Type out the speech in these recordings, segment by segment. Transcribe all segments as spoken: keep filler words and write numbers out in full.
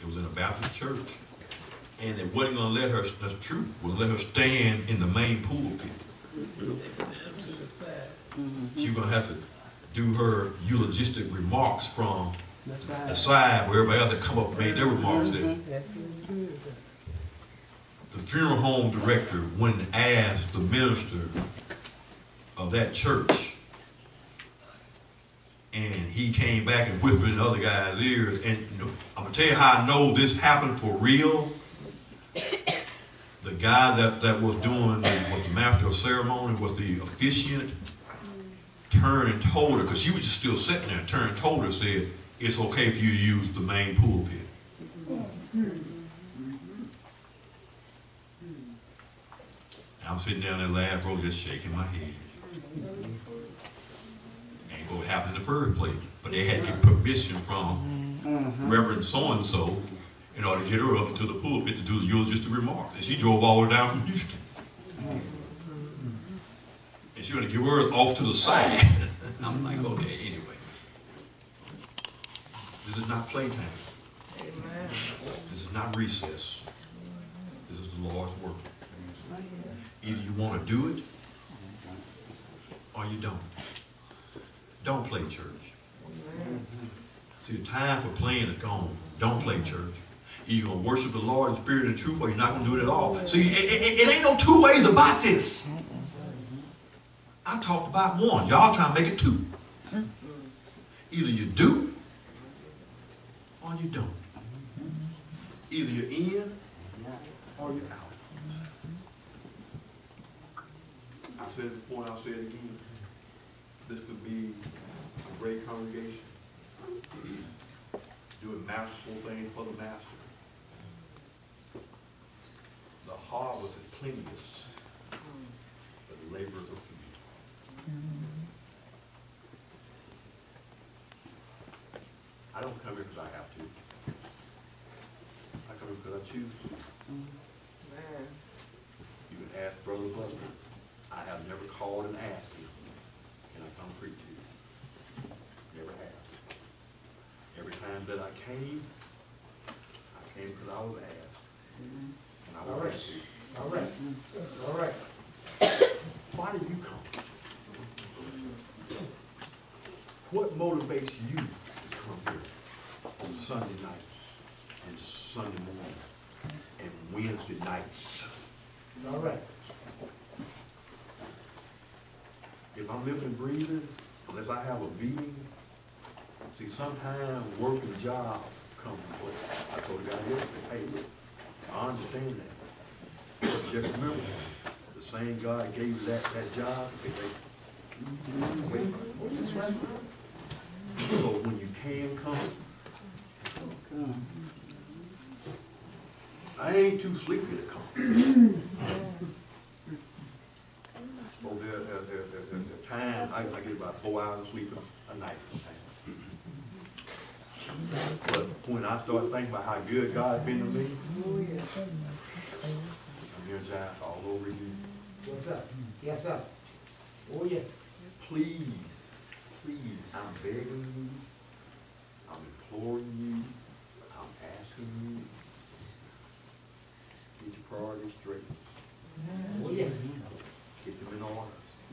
It was in a Baptist church. And they wasn't going to let her, that's true, wouldn't let her stand in the main pulpit. Mm-hmm. She was going to have to do her eulogistic remarks from the side, the side where everybody else had come up and made their remarks there. Mm-hmm. The funeral home director went and asked the minister of that church, and he came back and whispered in the other guy's ears. And you know, I'm gonna tell you how I know this happened for real. The guy that, that was doing the, was the master of ceremony, was the officiant, turned and told her, because she was just still sitting there, turned and told her, said, it's okay for you to use the main pulpit. I'm sitting down there last row just shaking my head. Ain't what happened in the first place. But they had to get permission from mm-hmm. Reverend so-and-so in order to get her up into the pulpit to do the eulogistic remarks. And she drove all the way down from Houston. And she wanted to give her off to the side. I'm like, okay, anyway. This is not playtime. Amen. This is not recess. This is the Lord's work. Either you want to do it, or you don't. Don't play church. See, the time for playing is gone. Don't play church. Either you're going to worship the Lord in spirit and truth, or you're not going to do it at all. See, it, it, it ain't no two ways about this. I talked about one. Y'all trying to make it two. Either you do, or you don't. Either you're in, or you're out. I said it before and I'll say it again. This could be a great congregation, doing masterful things for the master. The harvest is plenteous, but the laborers are few. I don't come here because I have to. I come here because I choose to. You can ask Brother Butler. I have never called and asked him, can I come preach to you? Never have. Every time that I came, I came because I was asked. Mm-hmm. And I was asked to. All right. All right. Why do you come? What motivates you to come here on Sunday nights and Sunday morning and Wednesday nights? All right. If I'm living and breathing, unless I have a meeting, see, sometimes work and job come from play. I told the guy yesterday, hey, look, I understand that. But just remember, the same God gave you that, that job, they take away from it. So when you can come, I ain't too sleepy to come. So there, there, there, there, there's a time, I, I get about four hours of sleep a night sometimes. But when I start thinking about how good God's been to me, I'm energized all over again. Yes, sir. Yes, sir. Oh, yes. Please, please, I'm begging you, I'm imploring you, I'm asking you, get your priorities straight. Oh, yes. Get them in order.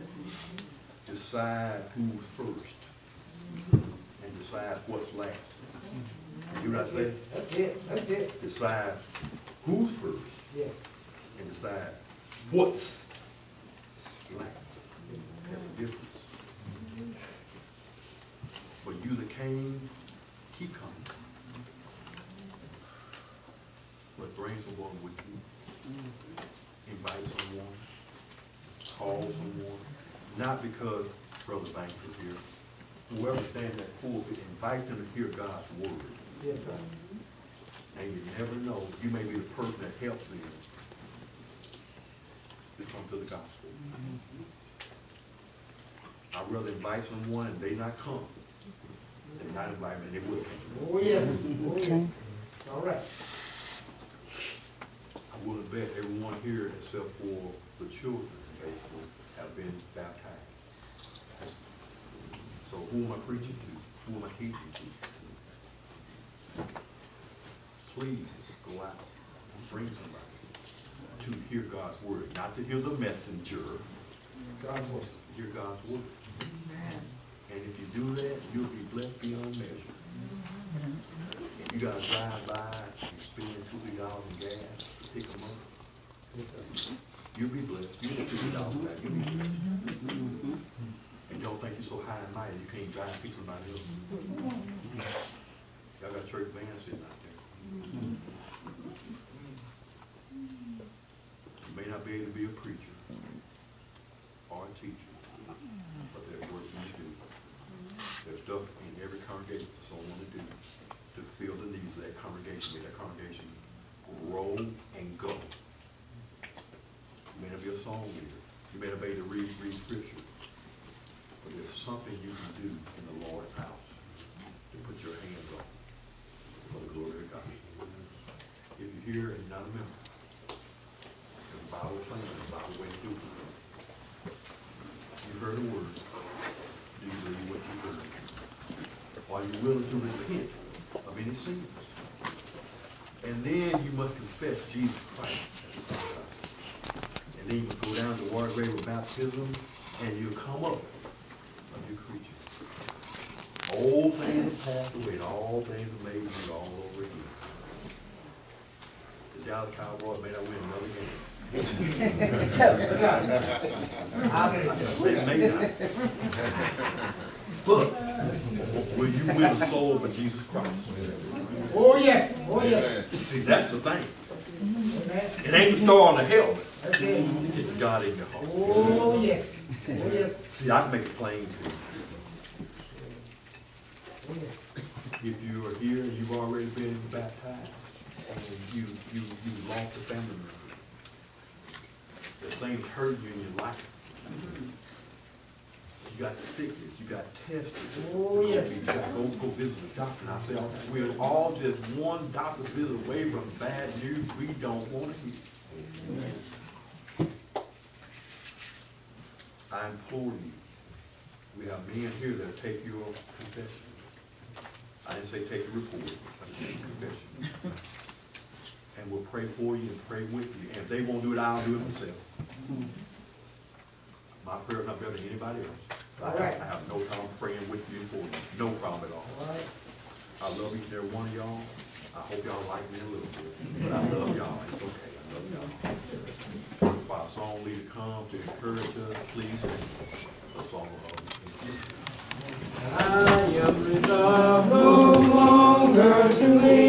Decide who's first. And decide what's last. You know what I say? That's it. That's it. Decide who's first. Yes. And decide what's last. That's the difference. For you that came, keep coming. But bring someone with you. Invite someone. Call someone, not because Brother Banks is here. Whoever stands at pulpit, invite them to hear God's word. Yes, sir. And you never know, you may be the person that helps them to come to the gospel. Mm-hmm. I'd rather invite someone and they not come than not invite them and they would have came. Oh, yes. Oh, yes. All right. I would have bet everyone here except for the children have been baptized. So who am I preaching to? Who am I teaching to? please go out and bring somebody to hear God's word, not to hear the messenger, God's word. to hear God's word. And if you do that, you'll be blessed beyond measure. If you gotta drive by and spend two, three dollars in gas to pick them up, Yes, sir. you'll be blessed. You'll get fifty dollars back. You'll be blessed. And don't think you're so high and mighty you can't drive and pick somebody up. Y'all got church vans sitting out there. You may not be able to be a preacher or a teacher, but there's work you can do. There's stuff in every congregation that someone want to do to fill the needs of that congregation, make that congregation grow and go. You may not be a song leader. You may not be able to read, read scripture. But there's something you can do in the Lord's house to put your hands on for the glory of God. If you're here and you're not a member, there's a Bible plan, there's a Bible way to do it. You heard a word. Do you believe what you heard? Are you willing to repent of any sins? And then you must confess Jesus Christ as the Son of God. And then you must go down to the water grave of baptism, and you come up a new creature. Old things have passed away, and all things are made new all over again. The Dallas Cowboys may not win another game. They may not. But will you win a soul for Jesus Christ? Oh, yes. Oh, yes. See, that's the thing. Amen. It ain't the star on the helmet. That's it. It's God in your heart. Oh, yes. Oh, yes. See, I can make it plain to you. Oh, yes. If you are here and you've already been baptized, and you you you lost a family member, there's things hurting you in your life. You got sickness, you got tested. Oh, yes. You got to go, go visit the doctor. And I said, we're all just one doctor visit away from bad news we don't want to hear. I implore you, we have men here that take your confession. I didn't say take your report, I said take your confession. And we'll pray for you and pray with you. And if they won't do it, I'll do it myself. My prayer is not better than anybody else. I have, Right. I have no problem praying with you and for you. No problem at all. All right. I love each and every one of y'all. I hope y'all like me a little bit. But I love y'all. It's okay. I love y'all. If our song leader comes to encourage us, please sing a song of encouragement. I am resolved no longer to live.